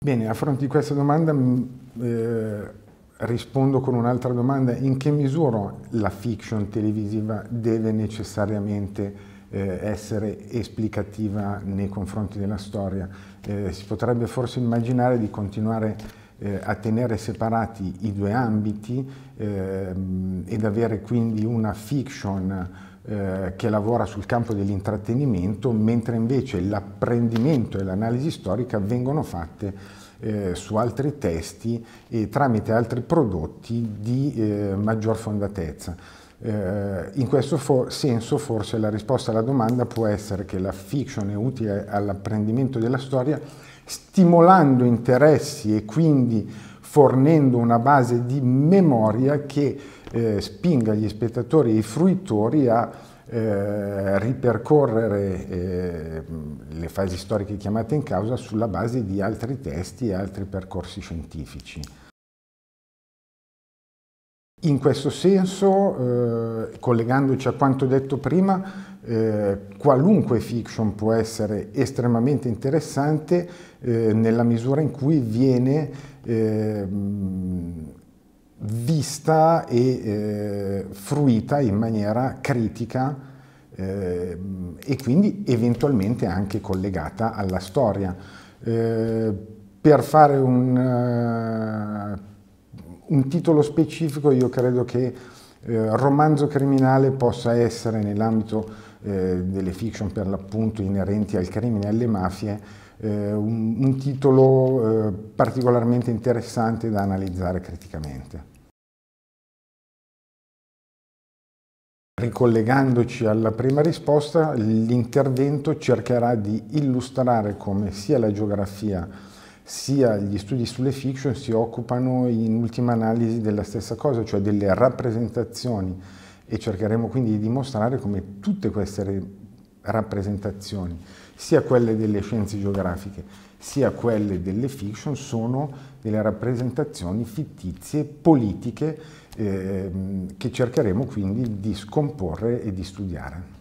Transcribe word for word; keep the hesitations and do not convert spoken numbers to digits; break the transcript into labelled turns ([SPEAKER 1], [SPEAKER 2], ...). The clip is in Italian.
[SPEAKER 1] Bene, a fronte di questa domanda eh, rispondo con un'altra domanda: in che misura la fiction televisiva deve necessariamente eh, essere esplicativa nei confronti della storia? Eh, si potrebbe forse immaginare di continuare eh, a tenere separati i due ambiti eh, ed avere quindi una fiction eh, che lavora sul campo dell'intrattenimento, mentre invece l'apprendimento e l'analisi storica vengono fatte Eh, su altri testi e tramite altri prodotti di eh, maggior fondatezza. Eh, in questo for senso forse la risposta alla domanda può essere che la fiction è utile all'apprendimento della storia, stimolando interessi e quindi fornendo una base di memoria che eh, spinga gli spettatori e i fruitori a Eh, ripercorrere eh, le fasi storiche chiamate in causa sulla base di altri testi e altri percorsi scientifici. In questo senso, eh, collegandoci a quanto detto prima, eh, qualunque fiction può essere estremamente interessante eh, nella misura in cui viene eh, vista e eh, fruita in maniera critica eh, e quindi eventualmente anche collegata alla storia. Eh, per fare un, uh, un titolo specifico, io credo che eh, romanzo criminale possa essere, nell'ambito eh, delle fiction per l'appunto inerenti al crimine e alle mafie, Eh, un, un titolo eh, particolarmente interessante da analizzare criticamente. Ricollegandoci alla prima risposta, l'intervento cercherà di illustrare come sia la geografia sia gli studi sulle fiction si occupano in ultima analisi della stessa cosa, cioè delle rappresentazioni, e cercheremo quindi di dimostrare come tutte queste rappresentazioni, sia quelle delle scienze geografiche sia quelle delle fiction, sono delle rappresentazioni fittizie, politiche, eh, che cercheremo quindi di scomporre e di studiare.